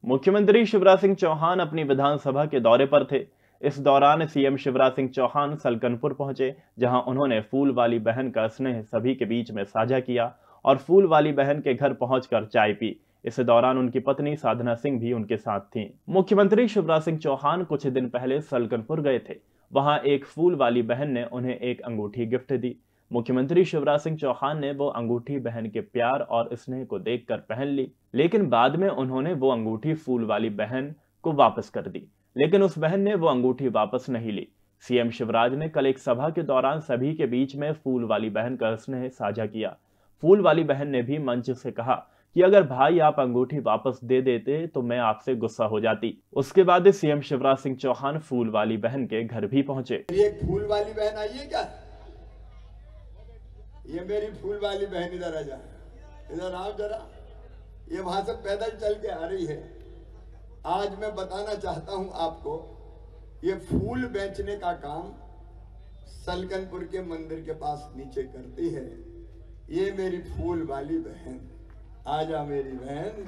मुख्यमंत्री शिवराज सिंह चौहान अपनी विधानसभा के दौरे पर थे। इस दौरान सीएम शिवराज सिंह चौहान सलकनपुर पहुंचे, जहां उन्होंने फूल वाली बहन का स्नेह सभी के बीच में साझा किया और फूल वाली बहन के घर पहुंचकर चाय पी। इस दौरान उनकी पत्नी साधना सिंह भी उनके साथ थीं। मुख्यमंत्री शिवराज सिंह चौहान कुछ दिन पहले सलकनपुर गए थे। वहां एक फूल वाली बहन ने उन्हें एक अंगूठी गिफ्ट दी। मुख्यमंत्री शिवराज सिंह चौहान ने वो अंगूठी बहन के प्यार और स्नेह को देखकर पहन ली, लेकिन बाद में उन्होंने वो अंगूठी फूल वाली बहन को वापस कर दी। लेकिन उस बहन ने वो अंगूठी वापस नहीं ली। सीएम शिवराज ने कल एक सभा के दौरान सभी के बीच में फूल वाली बहन का स्नेह साझा किया। फूल वाली बहन ने भी मंच से कहा कि अगर भाई आप अंगूठी वापस दे देते तो मैं आपसे गुस्सा हो जाती। उसके बाद सीएम शिवराज सिंह चौहान फूल वाली बहन के घर भी पहुंचे। एक फूल वाली बहन आई है क्या? ये मेरी फूल वाली बहन इधर आ जा, इधर आओ जरा। ये वहां से पैदल चल के आ रही है। आज मैं बताना चाहता हूं आपको, ये फूल बेचने का काम सलकनपुर के मंदिर के पास नीचे करती है। ये मेरी फूल वाली बहन, आजा मेरी बहन।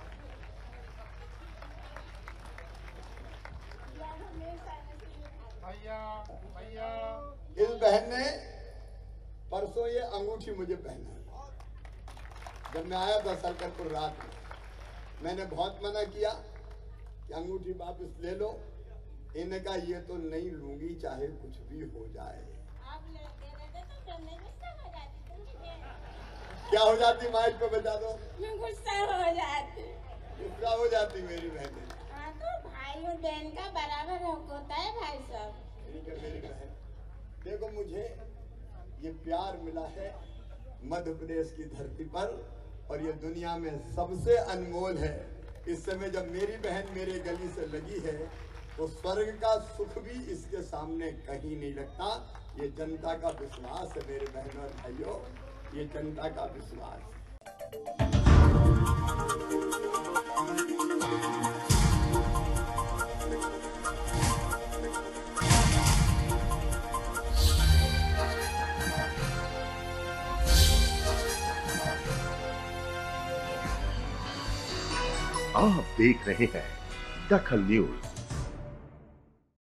इस बहन ने परसों ये अंगूठी मुझे पहना। जब मैं आया था सलकनपुर रात में, मैंने बहुत मना किया कि अंगूठी वापस ले लो। इन्हें कहा ये तो नहीं लूंगी, चाहे कुछ भी हो जाए। आप लेते रहते तो मैं गुस्सा हो जाती। क्या हो जाती माइक पे बता दो। मैं गुस्सा हो जाती। गुस्सा हो जाती मेरी बहन। हाँ तो भाई और बहन का बराबर हक होता है भाई साहब। ठीक है मेरी बहन, देखो मुझे ये प्यार मिला है मध्य प्रदेश की धरती पर, और ये दुनिया में सबसे अनमोल है। इस समय जब मेरी बहन मेरे गली से लगी है तो स्वर्ग का सुख भी इसके सामने कहीं नहीं लगता। ये जनता का विश्वास है मेरे बहनों और भाइयों, ये जनता का विश्वास है। आप देख रहे हैं दखल न्यूज।